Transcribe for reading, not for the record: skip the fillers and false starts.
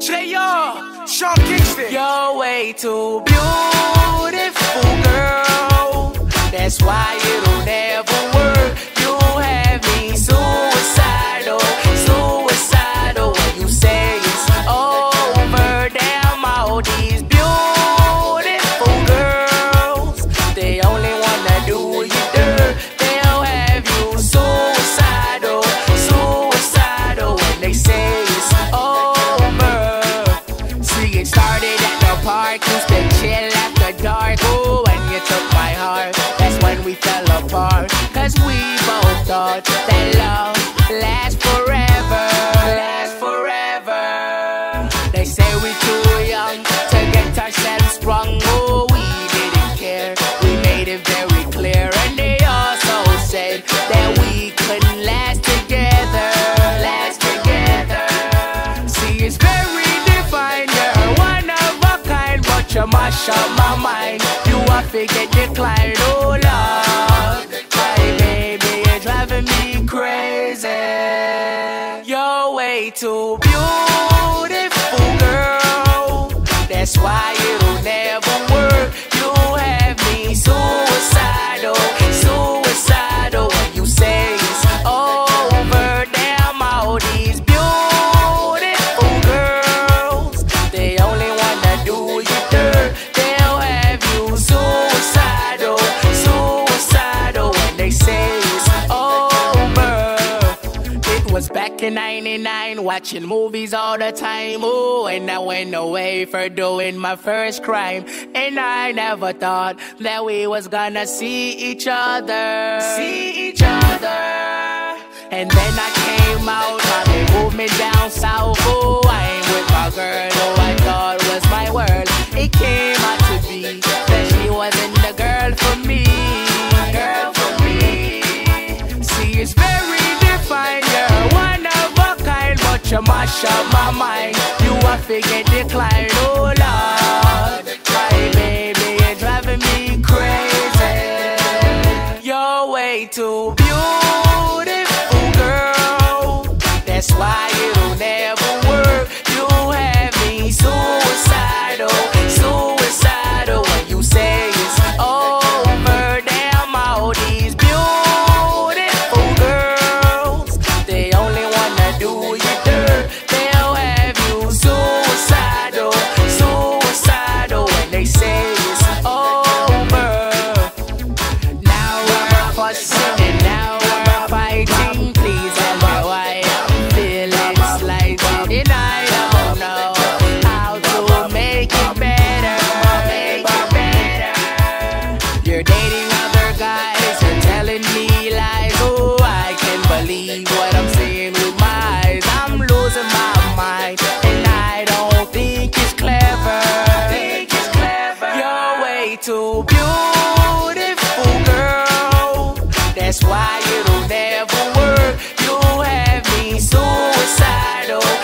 JR, Sean Kingston. You're way too beautiful, girl. That's why it'll never work. You have me suicidal, suicidal. When you say it's over, damn all these beautiful girls, they only wanna do you dirt. They'll have you suicidal, suicidal. When they say it's over. See, it started at the park, used to chill after dark. Ooh, when you took my heart, that's when we fell apart. Cause we both thought that love lasts forever, lasts forever. They say we too young to get ourselves sprung. Oh, we didn't care, we made it very clear. And they also said that we couldn't last together, last together. See, it's very defined, you're one of a kind, but you mash up my mind. You are forget decline, oh Lord. My baby, you're driving me crazy. You're way too beautiful, girl. That's why it'll never work. You have me suicidal, suicidal. When you say it's over, damn all these beautiful girls, they only wanna do you dirt. They'll have you suicidal, suicidal. When they say it's over. It was back in '99, watching movies all the time. Ooh, and I went away for doing my first crime. And I never thought that we was gonna see each other, see each other. And then I came out, now they moved me down south. Oh, I ain't with my girl who I thought was my world. It came out to be that she wasn't the girl for me, girl for me. See, it's very defined, you're one of a kind, but you mash up my mind. You are forget decline, oh Lord. My baby, you're driving me crazy. You're way too beautiful, girl. That's why it'll never work. You have me suicidal, suicidal. When you say it's over, damn all these beautiful girls, they only wanna do you dirt. They'll have you suicidal, suicidal. When they say it's over. Now we're fussing and now we're fighting. Please tell me why I'm feeling slighted. And I don't know how to make it better, make it better. You're dating other guys, you're telling me lies. Oh, I can't believe what I'm seeing with my eyes. I'm losing my mind, and I don't think it's clever. Think it's clever. You're way too beautiful, girl. That's why it'll never work. You have me suicidal,